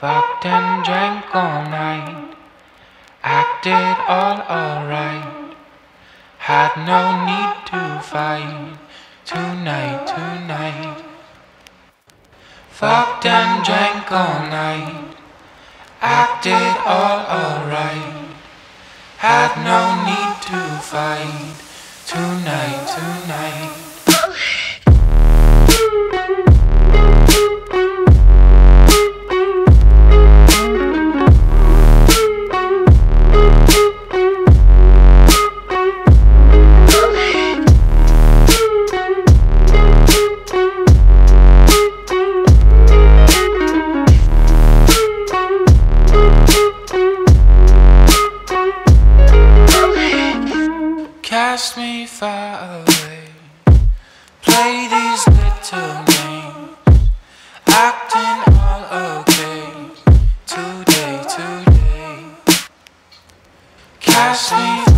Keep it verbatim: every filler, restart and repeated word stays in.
Fucked and drank all night, acted all alright. Had no need to fight tonight, tonight. Fucked and drank all night, acted all alright. Had no need to fight tonight, tonight. Cast me far away, play these little games, acting all okay, today, today. Cast me